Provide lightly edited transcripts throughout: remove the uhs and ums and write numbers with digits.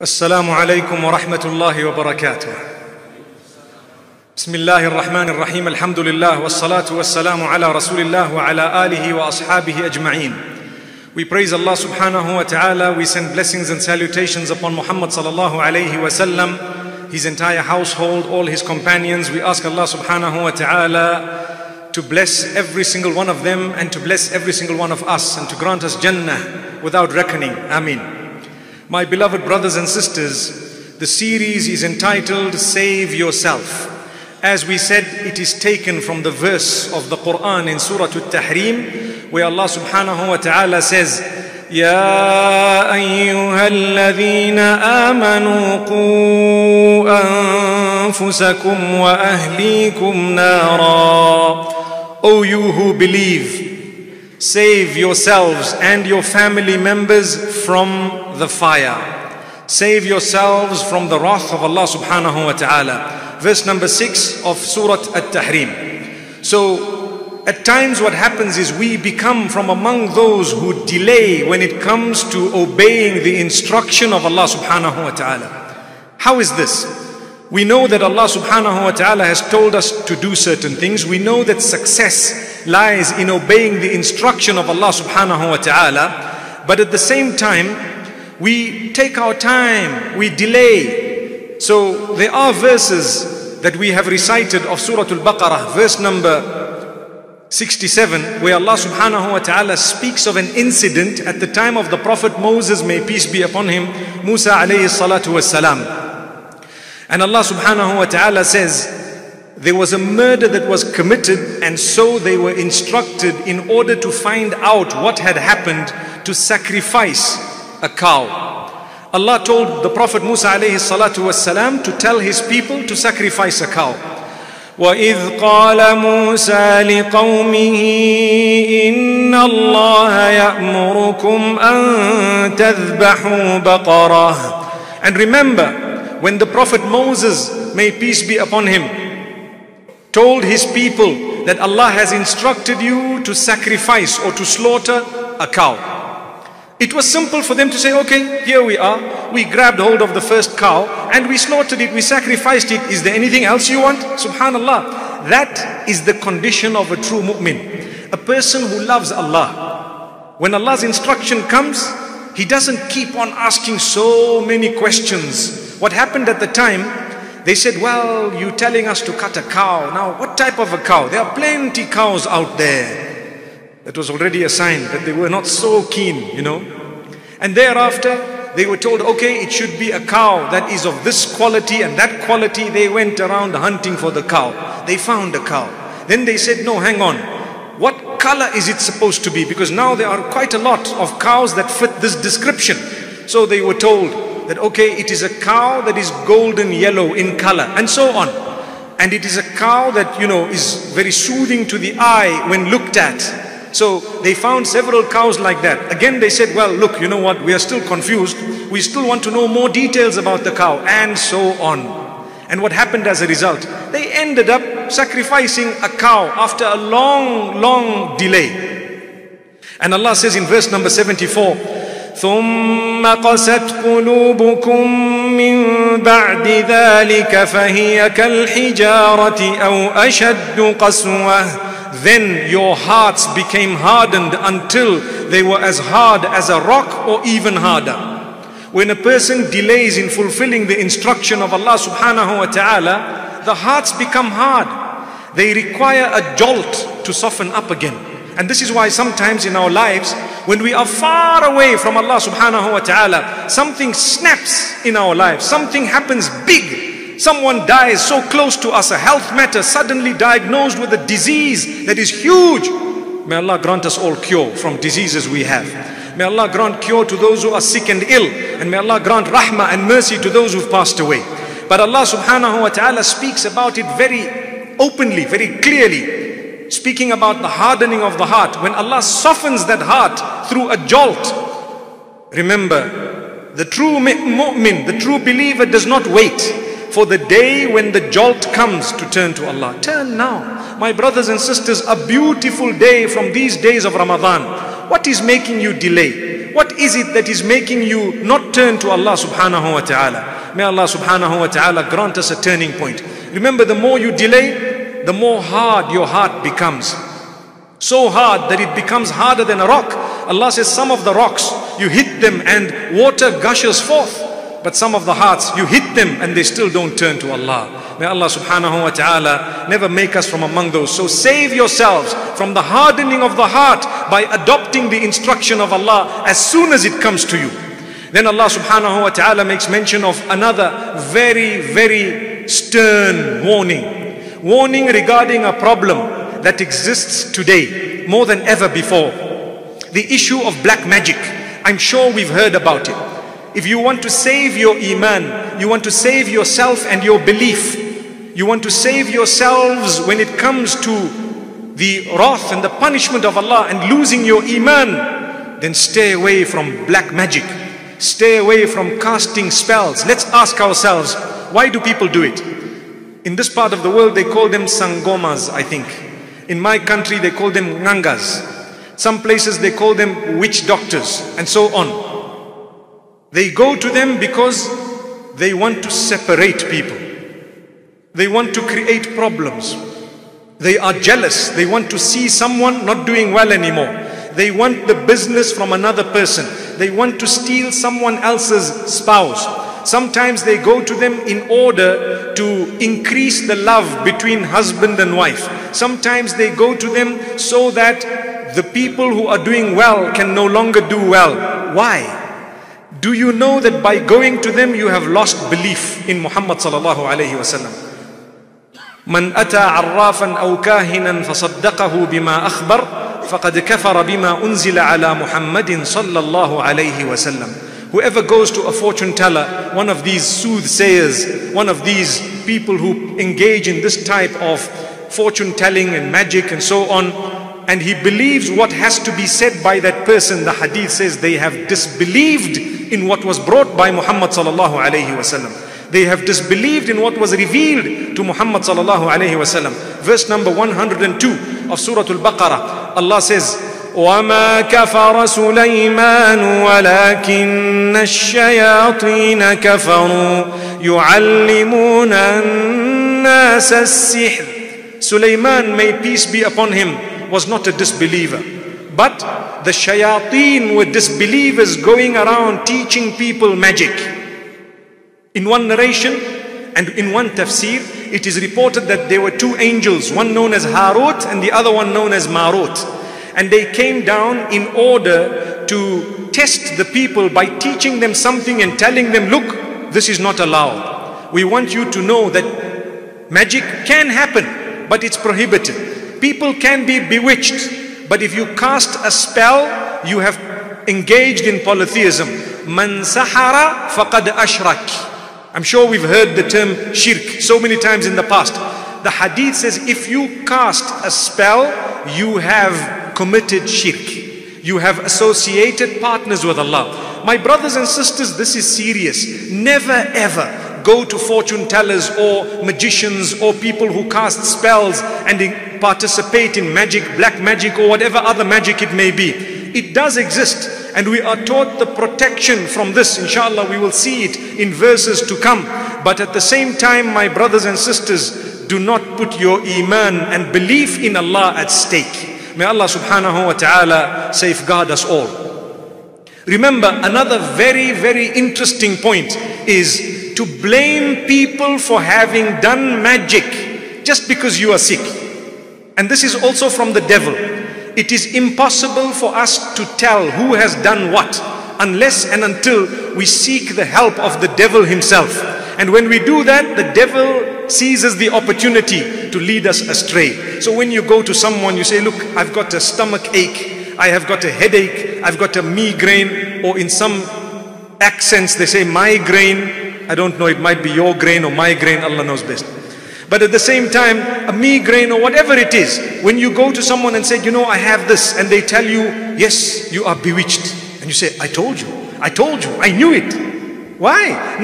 السلام عليكم ورحمة الله وبركاته. بسم الله الرحمن الرحيم. الحمد لله والصلاة والسلام على رسول الله وعلى آله وأصحابه أجمعين. We praise Allah subhanahu wa ta'ala. We send blessings and salutations upon Muhammad sallallahu alayhi wa sallam, his entire household, all his companions. We ask Allah subhanahu wa ta'ala to bless every single one of them and to bless every single one of us and to grant us Jannah without reckoning. Ameen. My beloved brothers and sisters, the series is entitled Save Yourself. As we said, it is taken from the verse of the Quran in Surah At-Tahrim, where Allah subhanahu wa ta'ala says, Ya ayyuhalladhina amanu qu anfusakum wa ahlikum nara. O you who believe, save yourselves and your family members from the fire. Save yourselves from the wrath of Allah subhanahu wa ta'ala. Verse number 6 of Surah At-Tahrim. So at times what happens is we become from among those who delay when it comes to obeying the instruction of Allah subhanahu wa ta'ala. How is this? We know that Allah subhanahu wa ta'ala has told us to do certain things. We know that success lies in obeying the instruction of Allah subhanahu wa ta'ala. But at the same time, we take our time, we delay. So there are verses that we have recited of Surah Al-Baqarah, verse number 67, where Allah subhanahu wa ta'ala speaks of an incident at the time of the Prophet Moses, may peace be upon him, Musa alayhi salatu wassalam. And Allah subhanahu wa ta'ala says, there was a murder that was committed, and so they were instructed in order to find out what had happened to sacrifice a cow. Allah told the Prophet Musa alayhi salatu wassalam to tell his people to sacrifice a cow. وَإِذْ قَالَ مُوسَى لِقَوْمِهِ إِنَّ اللَّهَ يَأْمُرُكُمْ أَن تَذْبَحُوا بَقَرَةً. And remember, when the Prophet Moses, may peace be upon him, told his people that Allah has instructed you to sacrifice or to slaughter a cow. It was simple for them to say, okay, here we are. We grabbed hold of the first cow and we slaughtered it, we sacrificed it. Is there anything else you want? Subhanallah. That is the condition of a true mu'min. A person who loves Allah. When Allah's instruction comes, he doesn't keep on asking so many questions. What happened at the time, they said, well, you're telling us to cut a cow. Now, what type of a cow? There are plenty cows out there. That was already a sign that they were not so keen, And thereafter, they were told, okay, it should be a cow that is of this quality and that quality. They went around hunting for the cow. They found a cow. Then they said, no, hang on. What color is it supposed to be? Because now there are quite a lot of cows that fit this description. So they were told that, okay, it is a cow that is golden yellow in color, and so on. And it is a cow that, is very soothing to the eye when looked at. So they found several cows like that. Again they said, well, look, you know what, we are still confused. We still want to know more details about the cow, and so on. And what happened as a result? They ended up sacrificing a cow after a long, long delay. And Allah says in verse number 74, ثُمَّ قَسَتْ قُلُوبُكُم مِّن بَعْدِ ذَلِكَ فَهِيَ كَالْحِجَارَةِ أَوْ أَشَدُّ قَسْوَةً. Then your hearts became hardened until they were as hard as a rock or even harder. When a person delays in fulfilling the instruction of Allah subhanahu wa ta'ala, the hearts become hard. They require a jolt to soften up again. And this is why sometimes in our lives, when we are far away from Allah subhanahu wa ta'ala, something snaps in our lives, something happens big. Someone dies so close to us, a health matter, suddenly diagnosed with a disease that is huge. May Allah grant us all cure from diseases we have. May Allah grant cure to those who are sick and ill. And may Allah grant rahmah and mercy to those who've passed away. But Allah subhanahu wa ta'ala speaks about it very openly, very clearly. Speaking about the hardening of the heart. When Allah softens that heart through a jolt, remember, the true mu'min, the true believer does not wait for the day when the jolt comes to turn to Allah. Turn now. My brothers and sisters, a beautiful day from these days of Ramadan. What is making you delay? What is it that is making you not turn to Allah subhanahu wa ta'ala? May Allah subhanahu wa ta'ala grant us a turning point. Remember, the more you delay, the more hard your heart becomes. So hard that it becomes harder than a rock. Allah says some of the rocks, you hit them and water gushes forth. But some of the hearts, you hit them and they still don't turn to Allah. May Allah subhanahu wa ta'ala never make us from among those. So save yourselves from the hardening of the heart by adopting the instruction of Allah as soon as it comes to you. Then Allah subhanahu wa ta'ala makes mention of another very, very stern warning. Warning regarding a problem that exists today more than ever before. The issue of black magic. I'm sure we've heard about it. If you want to save your iman, you want to save yourself and your belief, you want to save yourselves when it comes to the wrath and the punishment of Allah and losing your iman, then stay away from black magic. Stay away from casting spells. Let's ask ourselves, why do people do it? In this part of the world, they call them sangomas, I think. In my country, they call them ngangas. Some places, they call them witch doctors, and so on. They go to them because they want to separate people. They want to create problems. They are jealous. They want to see someone not doing well anymore. They want the business from another person. They want to steal someone else's spouse. Sometimes they go to them in order to increase the love between husband and wife. Sometimes they go to them so that the people who are doing well can no longer do well. Why? Do you know that by going to them you have lost belief in Muhammad sallallahu alayhi wa sallam? من أتى عرافا أو كاهنا فصدقه بما أخبر فقد كفر بما أنزل على محمد صلى الله عليه وسلم. Whoever goes to a fortune teller, one of these soothsayers, one of these people who engage in this type of fortune telling and magic and so on, and he believes what has to be said by that person, the hadith says they have disbelieved in what was brought by Muhammad sallallahu alayhi wasallam. They have disbelieved in what was revealed to Muhammad sallallahu alayhi wasallam. Verse number 102 of Surah Al-Baqarah, Allah says, وَمَا كَفَرَ سُلَيْمَانُ وَلَكِنَّ الشَّيَاطِينَ كَفَرُوا يُعَلِّمُونَ النَّاسَ السِّحْرَ. Sulaiman, may peace be upon him, was not a disbeliever. But the shayateen were disbelievers going around teaching people magic. In one narration and in one tafsir, it is reported that there were two angels, one known as Harut and the other one known as Marut. And they came down in order to test the people by teaching them something and telling them, look, this is not allowed. We want you to know that magic can happen, but it's prohibited. People can be bewitched, but if you cast a spell, you have engaged in polytheism. Man sahara faqad ashrak. I'm sure we've heard the term shirk so many times in the past. The hadith says if you cast a spell, you have committed shirk. You have associated partners with Allah. My brothers and sisters, this is serious. Never ever go to fortune tellers or magicians or people who cast spells and participate in magic, black magic or whatever other magic it may be. It does exist. And we are taught the protection from this. Inshallah, we will see it in verses to come. But at the same time, my brothers and sisters, do not put your iman and belief in Allah at stake. May Allah subhanahu wa ta'ala safeguard us all. Remember, another very, very interesting point is to blame people for having done magic just because you are sick. And this is also from the devil. It is impossible for us to tell who has done what unless and until we seek the help of the devil himself. And when we do that, the devil seizes the opportunity to lead us astray. So when you go to someone, you say, look, I've got a stomach ache, I have got a headache, I've got a migraine, or in some accents they say migraine. I don't know, it might be your grain or my grain, Allah knows best. But at the same time, a migraine or whatever it is, when you go to someone and say, you know, I have this, and they tell you, yes, you are bewitched. And you say, I told you, I knew it. Why?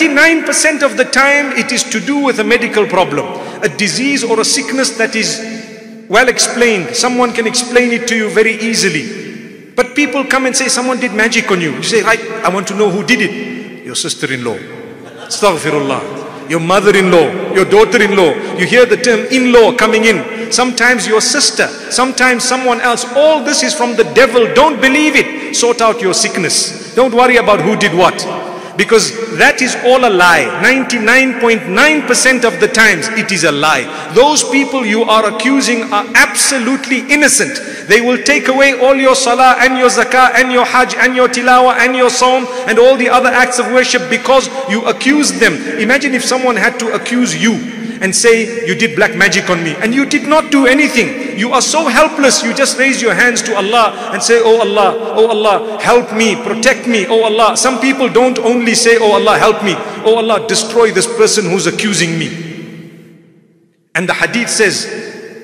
99% of the time, it is to do with a medical problem, a disease or a sickness that is well explained. Someone can explain it to you very easily. But people come and say, someone did magic on you. You say, right, I want to know who did it. Your sister-in-law. Astaghfirullah. Your mother-in-law, your daughter-in-law. You hear the term in-law coming in. Sometimes your sister, sometimes someone else. All this is from the devil. Don't believe it. Sort out your sickness. Don't worry about who did what. Because that is all a lie. 99.9% of the times it is a lie. Those people you are accusing are absolutely innocent. They will take away all your salah and your zakah and your hajj and your tilawah and your psalm and all the other acts of worship because you accused them. Imagine if someone had to accuse you and say, you did black magic on me, and you did not do anything. You are so helpless. You just raise your hands to Allah and say, oh Allah, help me, protect me, oh Allah. Some people don't only say, oh Allah, help me, oh Allah, destroy this person who's accusing me. And the hadith says,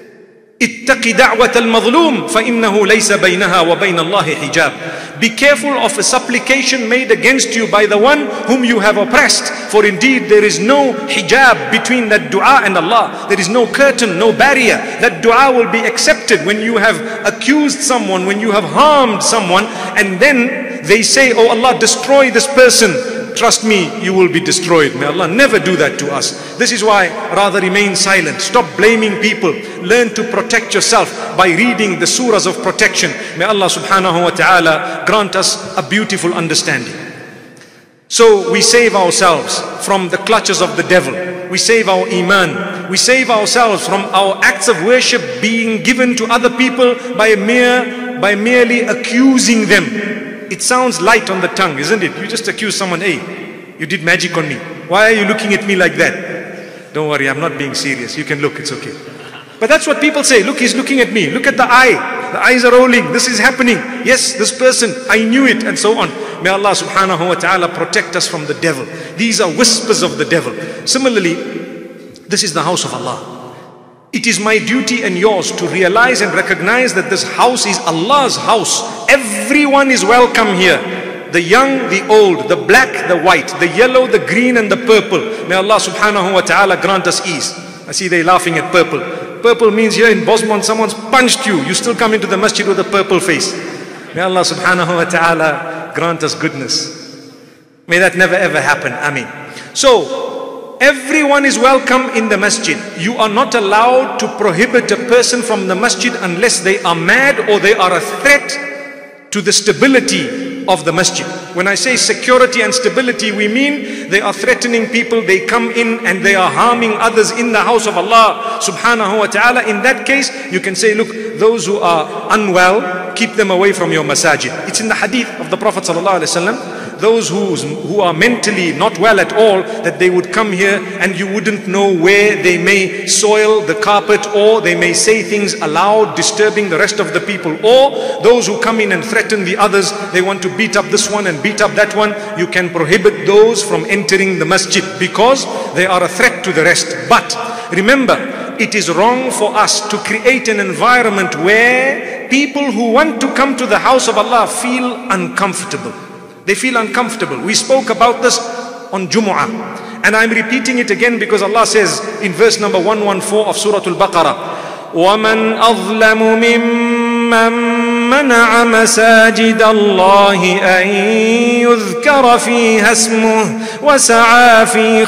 اتق دعوة المظلوم فإنه ليس بينها وبين الله حجاب. Be careful of a supplication made against you by the one whom you have oppressed. For indeed there is no hijab between that dua and Allah. There is no curtain, no barrier. That dua will be accepted when you have accused someone, when you have harmed someone, and then they say, oh Allah, destroy this person. Trust me, you will be destroyed. May Allah never do that to us. This is why rather remain silent. Stop blaming people. Learn to protect yourself by reading the surahs of protection. May Allah subhanahu wa ta'ala grant us a beautiful understanding. So we save ourselves from the clutches of the devil. We save our iman. We save ourselves from our acts of worship being given to other people by merely accusing them. It sounds light on the tongue, isn't it? You just accuse someone, hey, you did magic on me. Why are you looking at me like that? Don't worry, I'm not being serious. You can look, it's okay. But that's what people say. Look, he's looking at me. Look at the eye. The eyes are rolling. This is happening. Yes, this person, I knew it, and so on. May Allah subhanahu wa ta'ala protect us from the devil. These are whispers of the devil. Similarly, this is the house of Allah. It is my duty and yours to realize and recognize that this house is Allah's house. Everyone is welcome here. The young, the old, the black, the white, the yellow, the green and the purple. May Allah subhanahu wa ta'ala grant us ease. I see they laughing at purple. Purple means here in Bosmont someone's punched you. You still come into the masjid with a purple face. May Allah subhanahu wa ta'ala grant us goodness. May that never ever happen. Ameen. So, everyone is welcome in the masjid. You are not allowed to prohibit a person from the masjid unless they are mad or they are a threat to the stability of the masjid. When I say security and stability, we mean they are threatening people, they come in and they are harming others in the house of Allah subhanahu wa ta'ala. In that case, you can say, look, those who are unwell, keep them away from your masajid. It's in the hadith of the Prophet sallallahu alaihi wasallam. Those who are mentally not well at all, that they would come here and you wouldn't know where they may soil the carpet, or they may say things aloud disturbing the rest of the people, or those who come in and threaten the others, they want to beat up this one and beat up that one. You can prohibit those from entering the masjid because they are a threat to the rest. But remember, it is wrong for us to create an environment where people who want to come to the house of Allah feel uncomfortable. They feel uncomfortable. We spoke about this on Jumu'ah. And I'm repeating it again because Allah says in verse number 114 of Surah Al-Baqarah, وَمَنْ أَظْلَمُ مِمَّنْ مَنَعَ مَسَاجِدَ اللَّهِ أَنْ يُذْكَرَ فِيهَا اسْمُهُ وَسَعَى فِي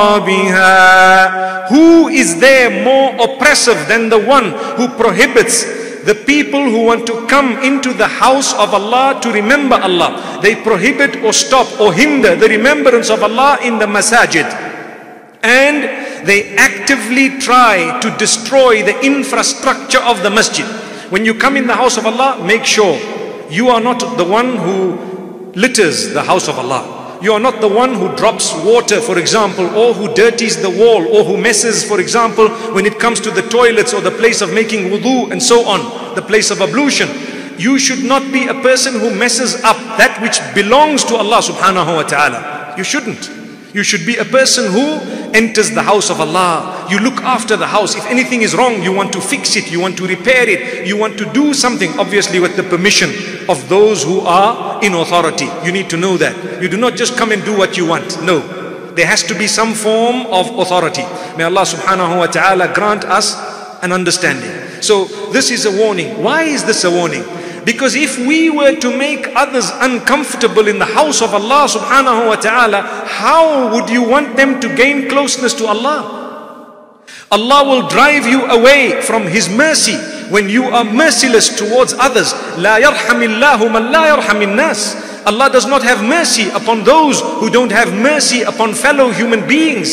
خَرَابِهَا. Who is there more oppressive than the one who prohibits the people who want to come into the house of Allah to remember Allah? They prohibit or stop or hinder the remembrance of Allah in the masajid. And they actively try to destroy the infrastructure of the masjid. When you come in the house of Allah, make sure you are not the one who litters the house of Allah. You are not the one who drops water, for example, or who dirties the wall, or who messes, for example, when it comes to the toilets or the place of making wudu and so on, the place of ablution. You should not be a person who messes up that which belongs to Allah subhanahu wa ta'ala. You shouldn't. You should be a person who enters the house of Allah. You look after the house. If anything is wrong, you want to fix it, you want to repair it, you want to do something, obviously with the permission of those who are in authority. You need to know that. You do not just come and do what you want. No. There has to be some form of authority. May Allah subhanahu wa ta'ala grant us an understanding. So this is a warning. Why is this a warning? Because if we were to make others uncomfortable in the house of Allah subhanahu wa ta'ala, how would you want them to gain closeness to Allah? Allah will drive you away from His mercy when you are merciless towards others. لا يرحم الله من لا يرحم الناس. Allah does not have mercy upon those who don't have mercy upon fellow human beings.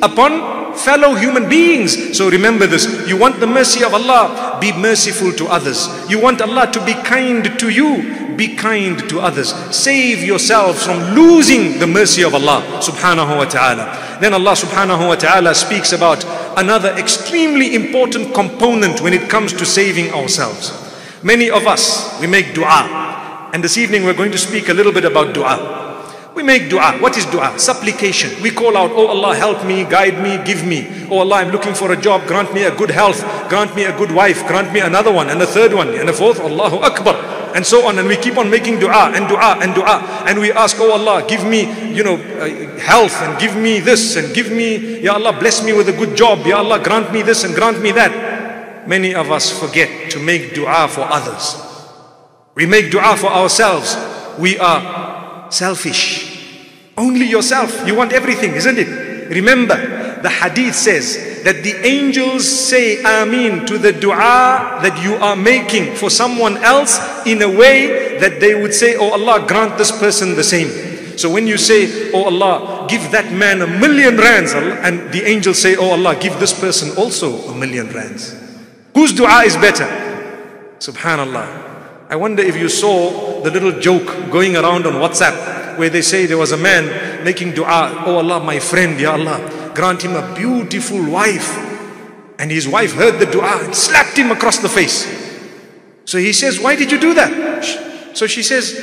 So remember this. You want the mercy of Allah, be merciful to others. You want Allah to be kind to you, be kind to others. Save yourselves from losing the mercy of Allah subhanahu wa ta'ala. Then Allah subhanahu wa ta'ala speaks about another extremely important component when it comes to saving ourselves. Many of us, we make dua. And this evening we're going to speak a little bit about dua. We make dua. What is dua? Supplication. We call out, oh Allah, help me, guide me, give me. Oh Allah, I'm looking for a job, grant me a good health, grant me a good wife, grant me another one, and a third one, and a fourth, Allahu Akbar, and so on. And we keep on making dua and dua and dua. And we ask, oh Allah, give me, health, and give me this, and give me, Ya Allah, bless me with a good job. Ya Allah, grant me this and grant me that. Many of us forget to make dua for others. We make dua for ourselves. We are selfish. Only yourself. You want everything, isn't it? Remember, the hadith says that the angels say Ameen to the dua that you are making for someone else in a way that they would say, oh Allah, grant this person the same. So when you say, oh Allah, give that man 1,000,000 rands, and the angels say, oh Allah, give this person also 1,000,000 rands. Whose dua is better? Subhanallah. I wonder if you saw the little joke going around on WhatsApp where they say there was a man making dua, oh Allah, my friend, Ya Allah, grant him a beautiful wife. And his wife heard the dua and slapped him across the face. So he says, why did you do that? So she says,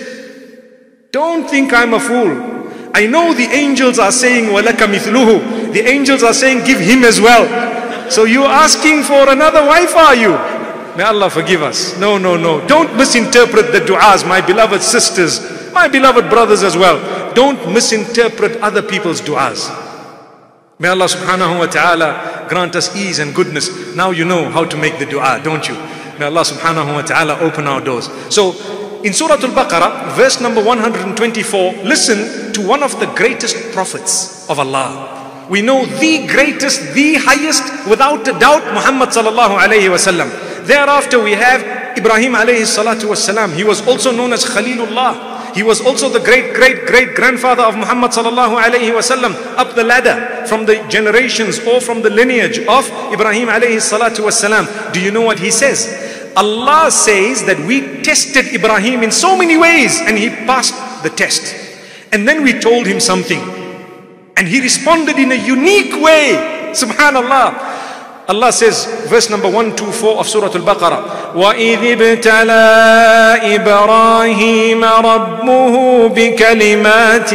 don't think I'm a fool. I know the angels are saying, وَلَكَ مِثْلُهُ. The angels are saying, give him as well. So you're asking for another wife, are you? May Allah forgive us. No. Don't misinterpret the du'as, my beloved sisters, my beloved brothers as well. Don't misinterpret other people's du'as. May Allah subhanahu wa ta'ala grant us ease and goodness. Now you know how to make the du'a, don't you? May Allah subhanahu wa ta'ala open our doors. So in Surah Al-Baqarah, verse number 124, listen to one of the greatest prophets of Allah. We know the greatest, the highest, without a doubt, Muhammad sallallahu alayhi wa sallam. Thereafter we have Ibrahim alayhi salatu wassalam. He was also known as Khalilullah. He was also the great grandfather of Muhammad sallallahu alayhi wasallam, up the ladder from the generations or from the lineage of Ibrahim alayhi salatu wassalam. Do you know what he says? Allah says that we tested Ibrahim in so many ways and he passed the test. And then we told him something and he responded in a unique way. Subhanallah. Allah says, verse number 124 of Surah Al-Baqarah, وَإِذِ ابْتَلَى إِبْرَاهِيمَ رَبُّهُ بِكَلِمَاتٍ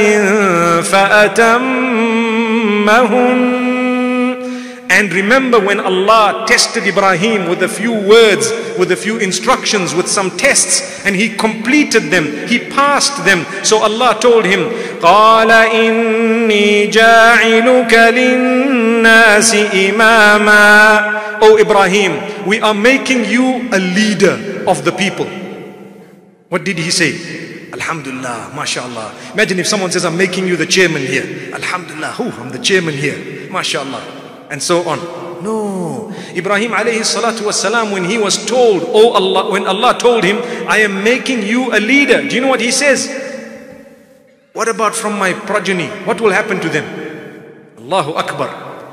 فَأَتَمَّهُنَّ. And remember when Allah tested Ibrahim with a few words, with a few instructions, with some tests, and he completed them, he passed them. So Allah told him, قَالَ إِنِّي جَاعِلُكَ لِلنَّاسِ إِمَامًا. O Ibrahim, we are making you a leader of the people. What did he say? Alhamdulillah, mashallah. Imagine if someone says, I'm making you the chairman here. Alhamdulillah, I'm the chairman here. Mashallah. And so on. No. Ibrahim alayhi salatu wassalam, when he was told, oh Allah, when Allah told him, I am making you a leader. Do you know what he says? What about from my progeny? What will happen to them? Allahu Akbar.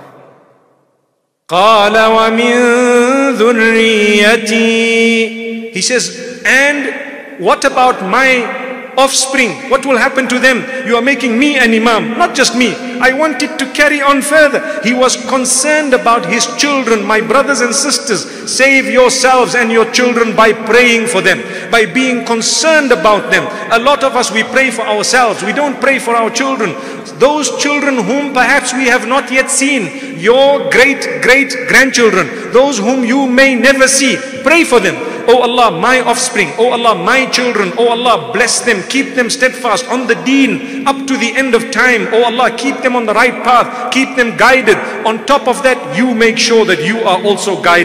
قَالَ وَمِن ذُرِّيَّتِي. He says, and what about my offspring? What will happen to them? You are making me an imam, not just me. I want it to carry on further. He was concerned about his children. My brothers and sisters, save yourselves and your children by praying for them, by being concerned about them. A lot of us, we pray for ourselves. We don't pray for our children. Those children whom perhaps we have not yet seen, your great-grandchildren, those whom you may never see, pray for them. Oh Allah, my offspring, oh Allah, my children, oh Allah, bless them, keep them steadfast on the deen up to the end of time. Oh Allah, keep them on the right path, keep them guided. On top of that, you make sure that you are also guided.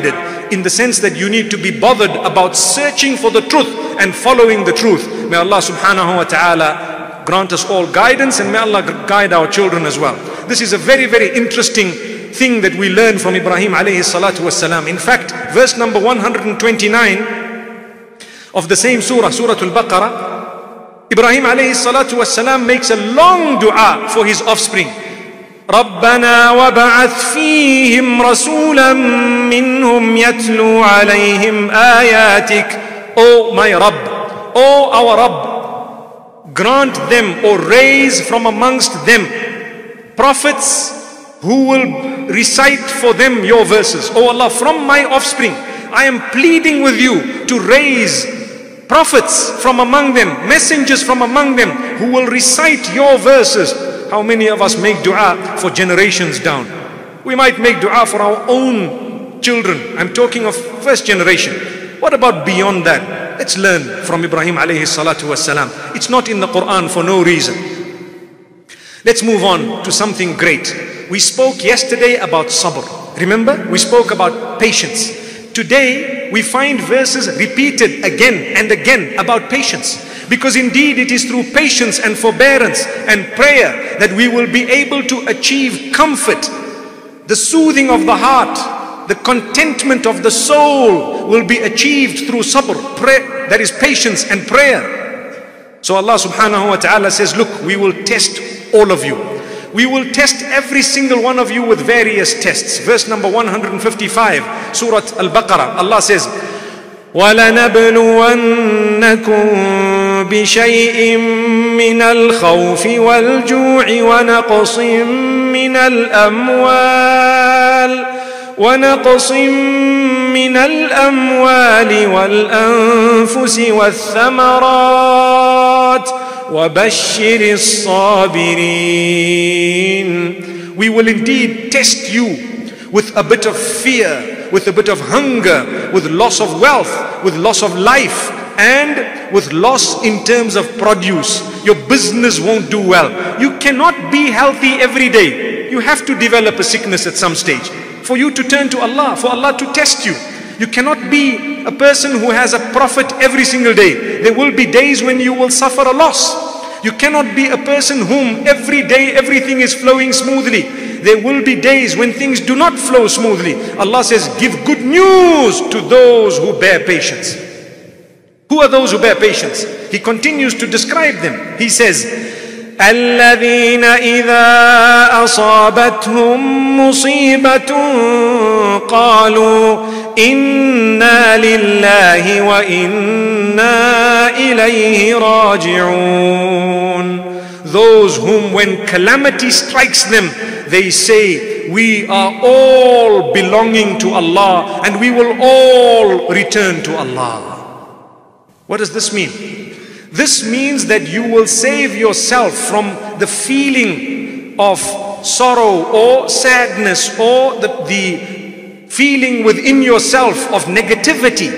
in the sense that you need to be bothered about searching for the truth and following the truth. May Allah subhanahu wa ta'ala grant us all guidance, and may Allah guide our children as well. This is a very, very interesting thing that we learn from Ibrahim alayhi salatu wasalam. In fact, verse number 129 of the same surah, Surah Al-Baqarah, Ibrahim alayhi salatu wasalam makes a long dua for his offspring. رَبَّنَا وَبَعَثْ فِيهِمْ رَسُولًا مِّنْهُمْ يَتْلُو عَلَيْهِمْ آيَاتِكَ. O my Rabb, O our Rabb, grant them or raise from amongst them prophets who will recite for them your verses. O Allah, from my offspring, I am pleading with you to raise prophets from among them, messengers from among them who will recite your verses. How many of us make dua for generations down? We might make dua for our own children. I'm talking of first generation. What about beyond that? Let's learn from Ibrahim alayhi salatu wasalam. It's not in the Quran for no reason. Let's move on to something great. We spoke yesterday about sabr. Remember? We spoke about patience. Today, we find verses repeated again and again about patience. Because indeed it is through patience and forbearance and prayer that we will be able to achieve comfort, the soothing of the heart, the contentment of the soul will be achieved through sabr, that is patience and prayer. So Allah subhanahu wa ta'ala says, look, we will test all of you. We will test every single one of you with various tests. Verse number 155, Surah Al-Baqarah, Allah says, وَلَنَبْلُوَنَّكُمْ بِشَيْءٍ مِّنَ الْخَوْفِ وَالْجُوعِ ونقص من الأموال والأنفس والثمرات وَبَشِّرِ الصَّابِرِينَ. We will indeed test you with a bit of fear, with a bit of hunger, with loss of wealth, with loss of life, and with loss in terms of produce. Your business won't do well. You cannot be healthy every day. You have to develop a sickness at some stage for you to turn to Allah, for Allah to test you. You cannot be a person who has a profit every single day. There will be days when you will suffer a loss. You cannot be a person whom every day everything is flowing smoothly. There will be days when things do not flow smoothly. Allah says, give good news to those who bear patience. Who are those who bear patience? He continues to describe them. He says, الذين إذا أصابتهم مصيبة قالوا إنا لله وإنا إليه راجعون. Those whom when calamity strikes them, they say, we are all belonging to Allah and we will all return to Allah. What does this mean? This means that you will save yourself from the feeling of sorrow or sadness or the feeling within yourself of negativity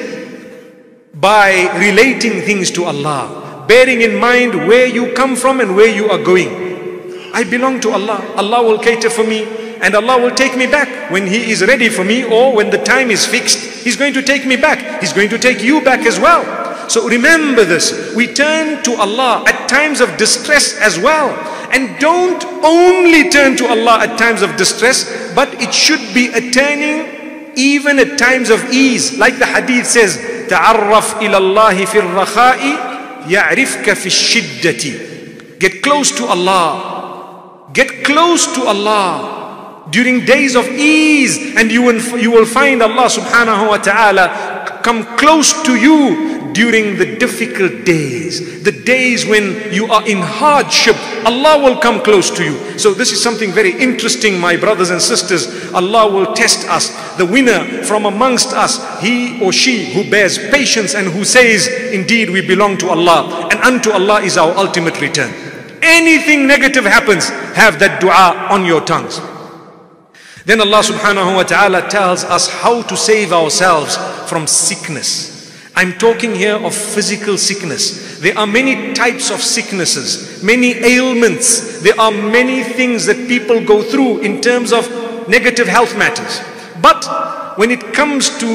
by relating things to Allah, bearing in mind where you come from and where you are going. I belong to Allah. Allah will cater for me and Allah will take me back when He is ready for me, or when the time is fixed, He's going to take me back. He's going to take you back as well. So remember this, we turn to Allah at times of distress as well. And don't only turn to Allah at times of distress, but it should be a turning even at times of ease. Like the hadith says, تَعَرَّفْ إِلَى اللَّهِ فِي الرَّخَاءِ يَعْرِفْكَ فِي الشِّدَّةِ. Get close to Allah. Get close to Allah during days of ease, and you will find Allah subhanahu wa ta'ala come close to you during the difficult days, the days when you are in hardship. Allah will come close to you. So this is something very interesting, my brothers and sisters. Allah will test us. The winner from amongst us, he or she who bears patience and who says, indeed we belong to Allah and unto Allah is our ultimate return. Anything negative happens, have that dua on your tongues. Then Allah subhanahu wa ta'ala tells us how to save ourselves from sickness. I'm talking here of physical sickness. There are many types of sicknesses, many ailments. There are many things that people go through in terms of negative health matters. But when it comes to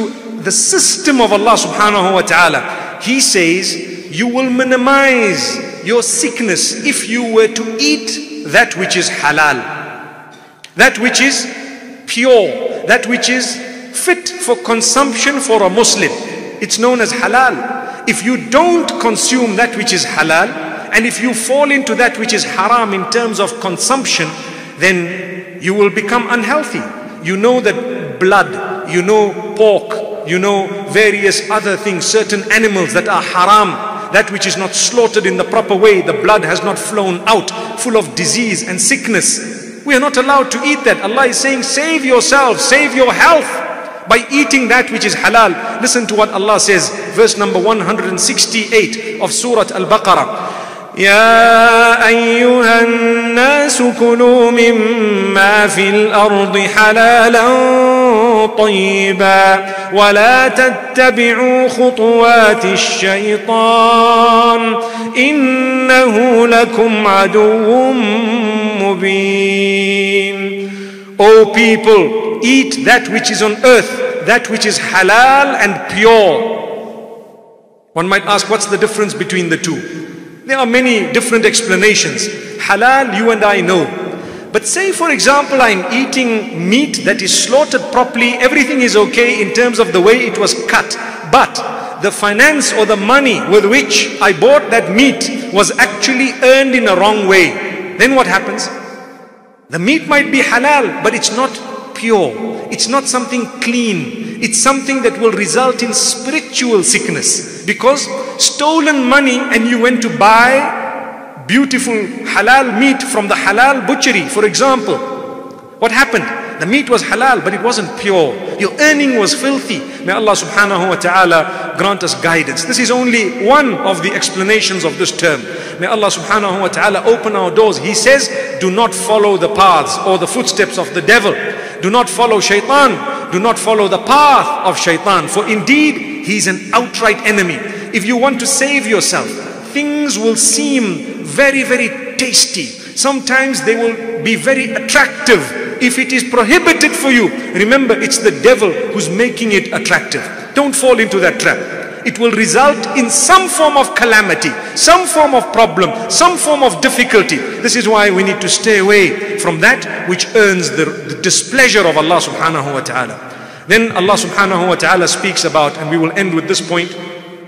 the system of Allah subhanahu wa ta'ala. He says, you will minimize your sickness if you were to eat that which is halal, that which is pure, that which is fit for consumption for a Muslim. It's known as halal. If you don't consume that which is halal, and if you fall into that which is haram in terms of consumption, then you will become unhealthy. You know that blood, you know pork, you know various other things, certain animals that are haram, that which is not slaughtered in the proper way, the blood has not flown out, full of disease and sickness. We are not allowed to eat that. Allah is saying, save yourself, save your health by eating that which is halal. Listen to what Allah says, verse number 168 of Surah Al-Baqarah. يا أيها الناس كلوا مما في الأرض حلالا طيبا ولا تتبعوا خطوات الشيطان إنه لكم عدو مبين. O people, eat that which is on earth, that which is halal and pure. One might ask, what's the difference between the two? There are many different explanations. Halal, you and I know. But say for example, I'm eating meat that is slaughtered properly, everything is okay in terms of the way it was cut. But the finance or the money with which I bought that meat was actually earned in a wrong way. Then what happens? The meat might be halal, but it's not pure. It's not something clean. It's something that will result in spiritual sickness. Because stolen money and you went to buy beautiful halal meat from the halal butchery, for example. What happened? The meat was halal, but it wasn't pure. Your earning was filthy. May Allah subhanahu wa ta'ala grant us guidance. This is only one of the explanations of this term. May Allah subhanahu wa ta'ala open our doors. He says, do not follow the paths or the footsteps of the devil. Do not follow shaitan. Do not follow the path of shaitan. For indeed, he's an outright enemy. If you want to save yourself, things will seem very, very tasty. Sometimes they will be very attractive. If it is prohibited for you, remember it's the devil who's making it attractive. Don't fall into that trap. It will result in some form of calamity, some form of problem, some form of difficulty. This is why we need to stay away from that which earns the displeasure of Allah subhanahu wa ta'ala. Then Allah subhanahu wa ta'ala speaks about, and we will end with this point,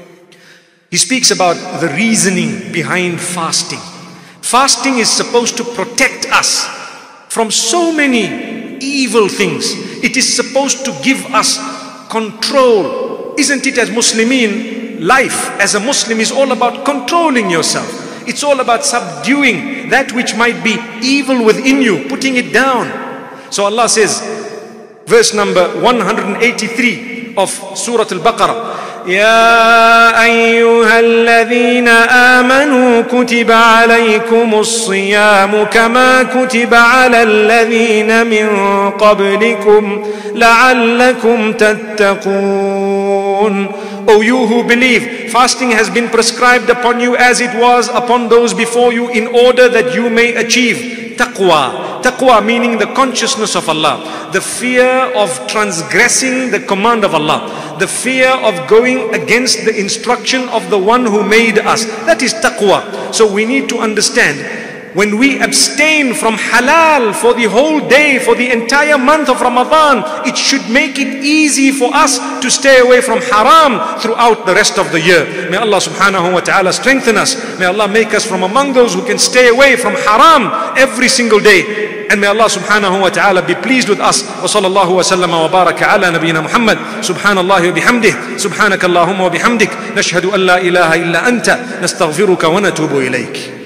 He speaks about the reasoning behind fasting. Fasting is supposed to protect us from so many evil things. It is supposed to give us control. Isn't it, as Muslimin, life as a Muslim is all about controlling yourself. It's all about subduing that which might be evil within you, putting it down. So Allah says, verse number 183 of Surah Al-Baqarah, يا أيها الذين آمنوا كتب عليكم الصيام كما كتب على الذين من قبلكم لعلكم تتقون. O you who believe, fasting has been prescribed upon you as it was upon those before you, in order that you may achieve taqwa. Taqwa meaning the consciousness of Allah, the fear of transgressing the command of Allah, the fear of going against the instruction of the one who made us. That is taqwa. So we need to understand, when we abstain from halal for the whole day, for the entire month of Ramadan, it should make it easy for us to stay away from haram throughout the rest of the year. May Allah subhanahu wa ta'ala strengthen us. May Allah make us from among those who can stay away from haram every single day. And may Allah subhanahu wa ta'ala be pleased with us. Wa sallallahu wa sallama wa baraka ala nabiyyina Muhammad. Subhanallah wa bihamdih. Subhanakallahumma wa bihamdik. Nashhadu an la ilaha illa anta. Nastaghfiruka wa natubu ilayk.